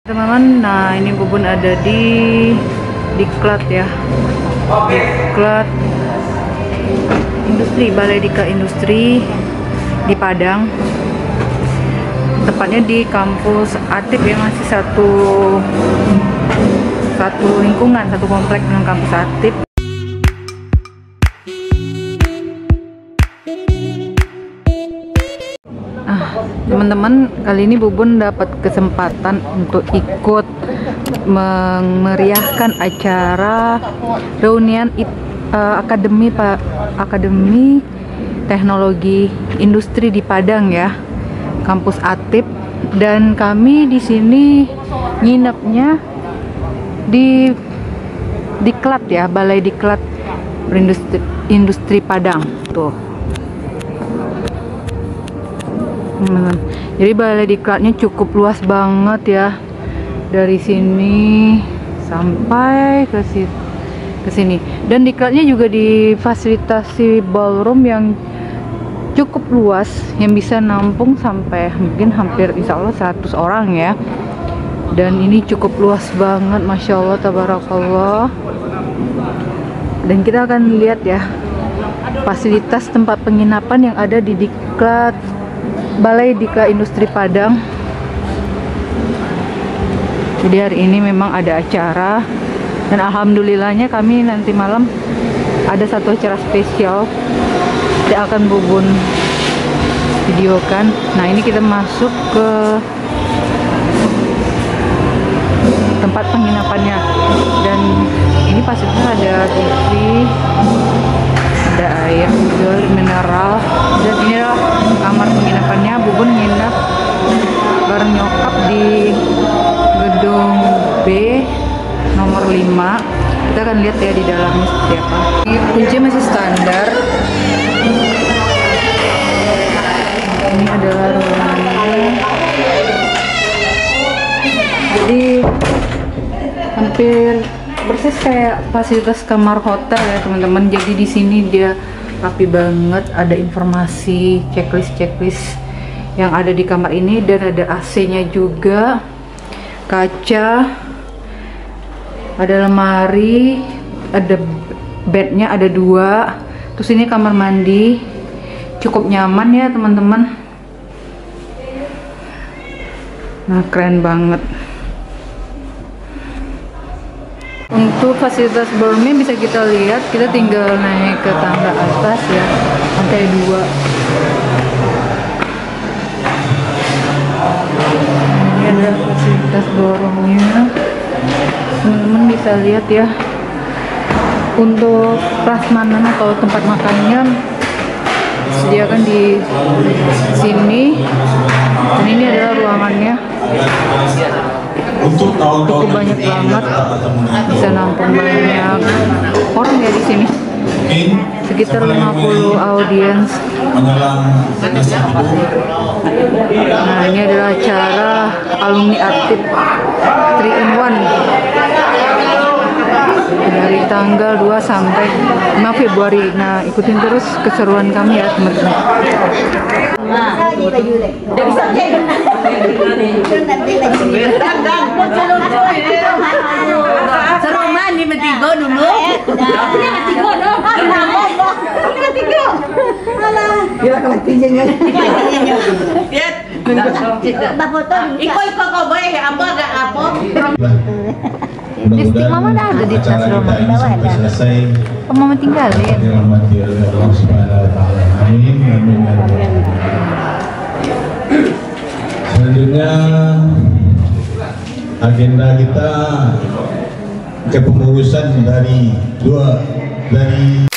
Teman-teman, nah ini Bubun ada di Diklat ya, Diklat Industri, Balai Diklat Industri di Padang. Tepatnya di kampus Atip yang masih satu lingkungan, satu komplek dengan kampus Atip. Teman-teman, kali ini Bubun dapat kesempatan untuk ikut memeriahkan acara reunian Akademi Teknologi Industri di Padang ya, kampus Atip. Dan kami di sini nginepnya di Diklat ya, Balai Diklat Industri Padang tuh. Jadi Balai Diklatnya cukup luas banget ya, dari sini sampai ke sini. Dan Diklatnya juga difasilitasi ballroom yang cukup luas, yang bisa nampung sampai mungkin hampir insya Allah 100 orang ya. Dan ini cukup luas banget, Masya Allah, tabarakallah. Dan kita akan lihat ya fasilitas tempat penginapan yang ada di Diklat, Balai Diklat Industri Padang. Jadi hari ini memang ada acara, dan alhamdulillahnya kami nanti malam ada satu acara spesial yang akan Bubun videokan. Nah, ini kita masuk ke tempat penginapannya, dan ini fasilitasnya ada TV, ada air juga, mineral. Dan ini adalah kamar penginapannya. Bubun nginep bareng nyokap di gedung B nomor 5. Kita akan lihat ya di dalamnya seperti apa. Ini kunci masih standar. Ini adalah ruangannya. Jadi hampir persis kayak fasilitas kamar hotel ya teman-teman. Jadi di sini dia rapi banget, ada informasi checklist yang ada di kamar ini, dan ada AC-nya juga, kaca, ada lemari, ada bednya ada 2. Terus ini kamar mandi, cukup nyaman ya teman-teman. Nah, keren banget. Untuk fasilitas ballroomnya bisa kita lihat, kita tinggal naik ke tangga atas ya, lantai 2. Ini ada fasilitas ballroomnya, teman-teman bisa lihat ya. Untuk prasmanan atau tempat makannya disediakan di sini, dan ini adalah ruangannya. Cukup banyak banget, bisa nampung banyak orang ya di sini. Sekitar 50 audiens. Nah, ini adalah acara alumni Atip 3 in 1 dari tanggal 2 sampai 5 Februari. Nah, ikutin terus keseruan kami ya teman-teman. Seroman di Metigo dulu. Kira kalau pinjanya. Lihat. Bafoto. Iko kau boleh apa enggak apa? Listrik mama ada di tas rumah. Oh, mama tinggalin. Selanjutnya agenda kita kepengurusan dari